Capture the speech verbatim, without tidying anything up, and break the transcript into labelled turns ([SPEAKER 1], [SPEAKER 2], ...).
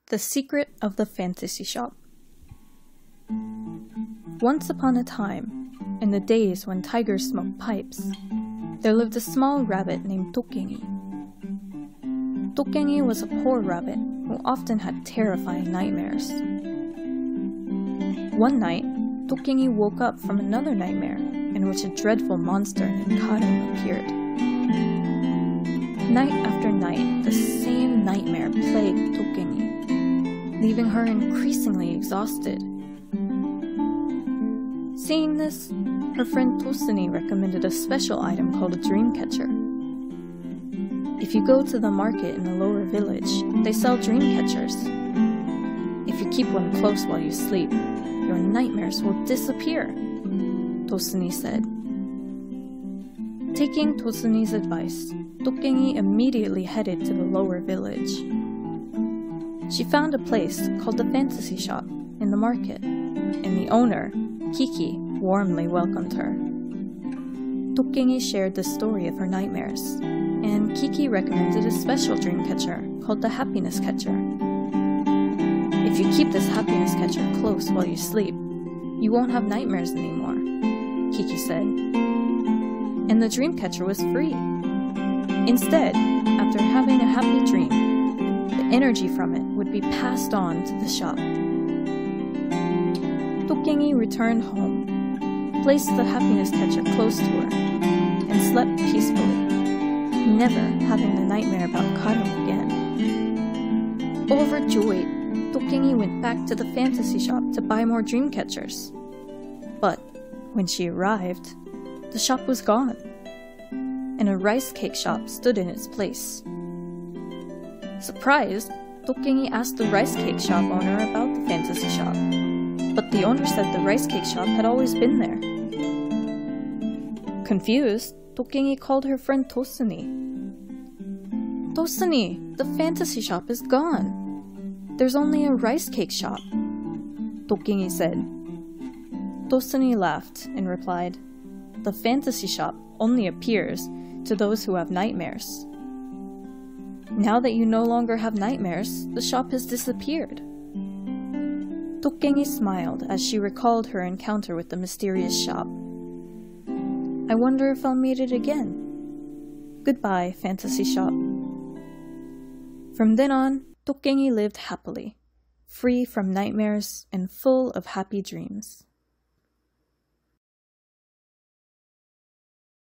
[SPEAKER 1] The Secret of the Fantasy Shop. Once upon a time, in the days when tigers smoked pipes, there lived a small rabbit named Tokkengi. Tokkengi was a poor rabbit who often had terrifying nightmares. One night, Tokkengi woke up from another nightmare in which a dreadful monster named Karu appeared. Night after night, the same nightmare plagued Tokkengi, leaving her increasingly exhausted. Seeing this, her friend Tosuni recommended a special item called a dream catcher. If you go to the market in the lower village, they sell dream catchers. If you keep one close while you sleep, your nightmares will disappear, Tosuni said. Taking Tosuni's advice, Tokkengi immediately headed to the lower village. She found a place called the Fantasy Shop in the market, and the owner, Kiki, warmly welcomed her. Tokkengi shared the story of her nightmares, and Kiki recommended a special dream catcher called the Happiness Catcher. If you keep this Happiness Catcher close while you sleep, you won't have nightmares anymore, Kiki said. And the dream catcher was free. Instead, after having a happy dream, the energy from it would be passed on to the shop. Tokkengi returned home, placed the Happiness Catcher close to her, and slept peacefully, never having the nightmare about Karu again. Overjoyed, Tokkengi went back to the Fantasy Shop to buy more dream catchers. But when she arrived, the shop was gone, and a rice cake shop stood in its place. Surprised, Tokkengi asked the rice cake shop owner about the Fantasy Shop, but the owner said the rice cake shop had always been there. Confused, Tokkengi called her friend Tosuni. Tosuni, the Fantasy Shop is gone. There's only a rice cake shop, Tokkengi said. Tosuni laughed and replied, "The Fantasy Shop only appears to those who have nightmares. Now that you no longer have nightmares, the shop has disappeared." Tokkengi smiled as she recalled her encounter with the mysterious shop. "I wonder if I'll meet it again. Goodbye, Fantasy Shop." From then on, Tokkengi lived happily, free from nightmares and full of happy dreams.